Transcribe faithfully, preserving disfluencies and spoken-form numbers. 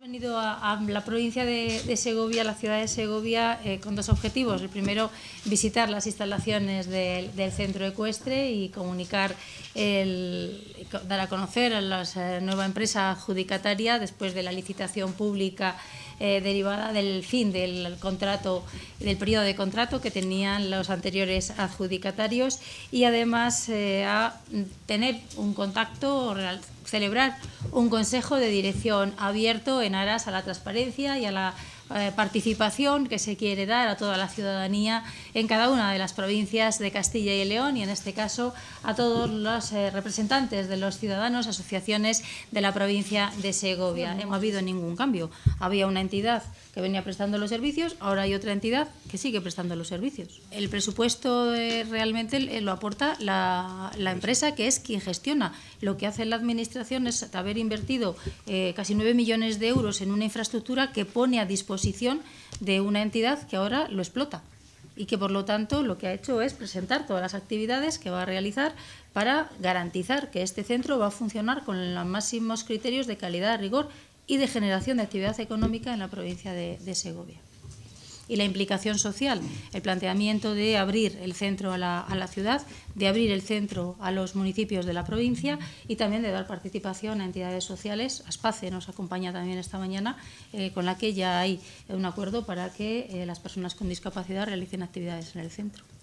He venido a, a la provincia de, de Segovia, la ciudad de Segovia, eh, con dos objetivos. El primero, visitar las instalaciones del, del centro ecuestre y comunicar, el, dar a conocer a la eh, nueva empresa adjudicataria después de la licitación pública eh, derivada del fin del contrato, del periodo de contrato que tenían los anteriores adjudicatarios, y además eh, a tener un contacto real, celebrar un consejo de dirección abierto en aras a la transparencia y a la eh, participación que se quiere dar a toda la ciudadanía en cada una de las provincias de Castilla y León, y en este caso a todos los eh, representantes de los ciudadanos, asociaciones de la provincia de Segovia. No ha habido ningún cambio. Había una entidad que venía prestando los servicios, ahora hay otra entidad que sigue prestando los servicios. El presupuesto eh, realmente eh, lo aporta la, la empresa, que es quien gestiona. Lo que hace la administración es haber invertido eh, casi nueve millones de euros en una infraestructura que pone a disposición de una entidad que ahora lo explota, y que por lo tanto lo que ha hecho es presentar todas las actividades que va a realizar para garantizar que este centro va a funcionar con los máximos criterios de calidad, rigor y de generación de actividad económica en la provincia de, de Segovia. Y la implicación social, el planteamiento de abrir el centro a la, a la ciudad, de abrir el centro a los municipios de la provincia y también de dar participación a entidades sociales. ASPACE nos acompaña también esta mañana, eh, con la que ya hay un acuerdo para que eh, las personas con discapacidad realicen actividades en el centro.